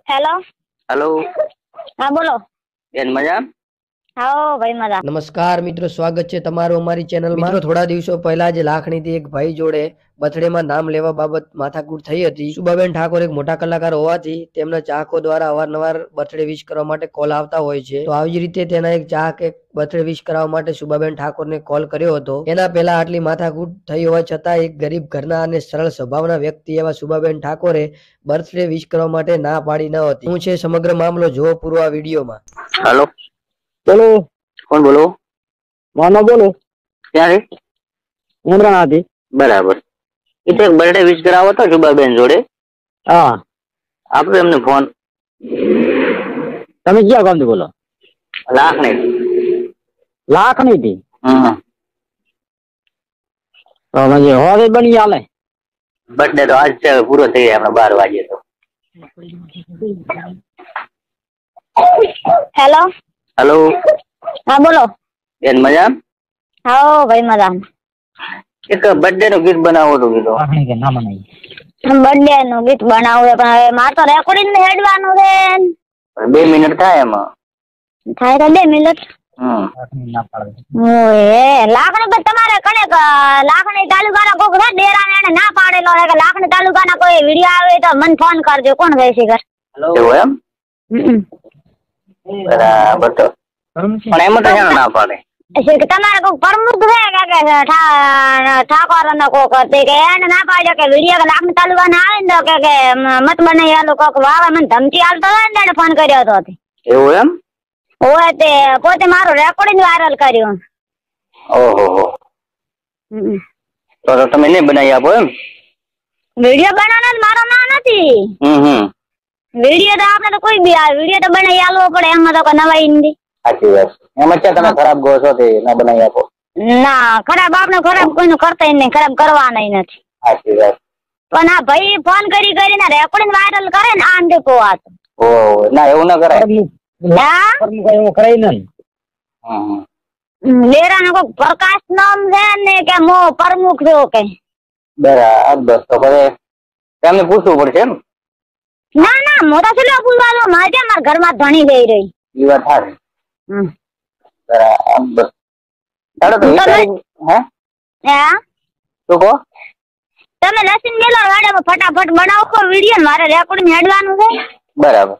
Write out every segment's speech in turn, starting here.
Hello. Hello. હા બોલો. બેન મજા? હા ભાઈ મજા. નમસ્કાર મિત્રો, સ્વાગત છે તમારું અમારી ચેનલમાં. મિત્રો, થોડા દિવસો પહેલા જ લાખણીથી એક ભાઈ જોડે બર્થડેમાં નામ લેવા બાબત માથાકૂટ થઈ હતી. શુભાબેન ઠાકોર એક મોટા કલાકાર હોવાથી તેમના ચાહકો દ્વારા અવારનવાર બર્થડે વિશ કરવા માટે કોલ આવતા હોય છે. તો આવી જ રીતે તેના એક ચાહકે બર્થડે વિશ કરવા માટે શુભાબેન ઠાકોરને કોલ કર્યો હતો. એના પહેલા આટલી માથાકૂટ થઈ હોવા છતાં એક ગરીબ ઘરના અને સરળ સ્વભાવના વ્યક્તિ એવા શુભાબેન ઠાકોરે બર્થડે વિશ કરવા માટે ના પાડી ન હતી. શું છે સમગ્ર મામલો જોવો પૂરો આ વિડીયોમાં. હેલો. બોલો. કોણ બોલો? માનો બોલો. ક્યાંથી? ઉમરાણાથી. બરાબર. એ તો એક બર્થડે વિશ કરાવો હતો શુભાબેન જોડે. હા. આપો એમને ફોન. તમે ક્યાં ગામથી બોલો? લાખણી. લાખણીથી? હમ. તો પછી હવે બની હાલે. બર્થડે તો આજ છે, પૂરો થઈ જાય હમણાં 12 વાગે તો. હેલો. હેલો. હા બોલો. બેન મજા? હા ભાઈ મજા. એક બર્થડે નું ગીત બનાવો તો કીધું. લાખણી કે ના બનાવી. બર્થડે નું ગીત બનાવવું પણ હવે મારે તો રેકોર્ડિંગ ને હેડવાનું છે. 2 મિનિટ થાય એમાં. થાય તો 2 મિનિટ. લાખણી ના પાડે. ઓય લાખણી પણ તમારે કણેક લાખણી તાલુકાના કોક છે ડેરાને એને ના પાડેલો છે કે લાખણી તાલુકાના કોઈ વિડિયો આવે તો મને ફોન કરજો. કોણ ગઈ છે ઘર? એવું એમ? બરાબર. તો પણ એમાં તો ક્યાં ના પાડે? કે તમારે કોક પ્રમુખ છે કે ઠાકોર નો કોક તે કે એને ના પાડ્યો કે વિડિયો કે લાખણી તાલુકાના આવે ને તો કે મત બનાવી આલો કોક વાવા મને ધમકી આલતો હોય ને એને ફોન કર્યો હતો. એવું એમ? ઓય તે પોતે મારું રેકોર્ડિંગ વાયરલ કર્યું. ઓહો. તો તમે નહીં બનાવી આપો એમ? વિડિયો બનાવવાનો મારો ના નથી. વિડિયો તો આપણે તો કોઈ બી આ વિડિયો તો બનાવી આલવો પડે એમાં તો કોઈ નવાઈ નથી. સાચી વાત. એમાં છે તમે ખરાબ ગો છો તે ના બનાવી આપો. ના ખરાબ આપણે ખરાબ કોઈનું કરતા નહીં, ખરાબ કરવાના નથી. સાચી વાત. પણ આ ભાઈ ફોન કરીને રેકોર્ડિંગ વાયરલ કરે ને આ અંધે કો વાત. ઓહો. ના એવું ના કરાય. હા એવું કરાય નહીં. લેરાનો કોક પ્રકાશ નામ છે ને કે મો પ્રમુખ છો કે. બરાબર. તો પછી તેમને પૂછવું પડશે એમ? ના ના મોટા છેલ્લો પૂછવાનો મારે મારા ઘરમાં ધણી જઈ રહી. એ વાત સારી. બરાબર. ચાલો તો હે? હા શું કહો? તમે લસીન મેલો વાડે ફટાફટ બનાવો વિડિયો ને મારે રેકોર્ડિંગ હેડવાનું છે. બરાબર.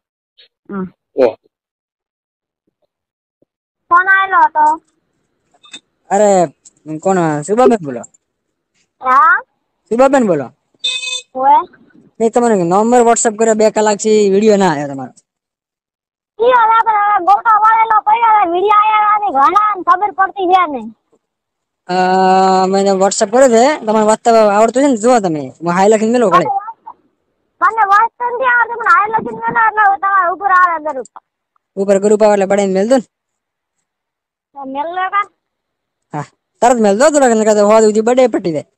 ફોન આવેલો હતો. અરે કોણ? શુભાબેન બોલો? હા શુભાબેન બોલો? ઓય મેં તમને નંબર વોટ્સઅપ કર્યો 2 કલાક થી વિડિયો ના આવ્યો તમારો. ઈ ઓલા ગોટો વાળેલો પડ્યો વિડિયો આયા નથી ઘણા ખબર પડતી છે ને. મેં વોટ્સઅપ કર્યો છે. તમારે વાંચતા આવડતું છે ને? જુઓ તમે હાઈ લખીને મેલો ઘરે. મને વાંચતા નથી આવડતું પણ હાઈ લખીને મેલો એટલે તમારે ઉપર આવે ગ્રુપ. ઉપર ગ્રુપ આવે એટલે બડાઈને મેલ દો ને. મેલ લે કા? હા તરત મેલ દો તો હોવા સુધી બડે પટી દે.